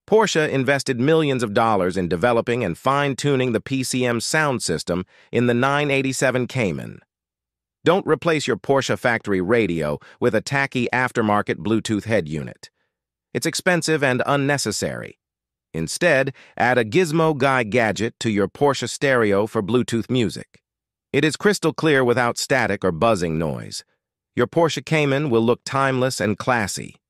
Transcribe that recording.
Porsche invested millions of dollars in developing and fine-tuning the PCM sound system in the 987 Cayman. Don't replace your Porsche factory radio with a tacky aftermarket Bluetooth head unit. It's expensive and unnecessary. Instead, add a Gizmo Guy Gadget to your Porsche stereo for Bluetooth music. It is crystal clear without static or buzzing noise. Your Porsche Cayman will look timeless and classy.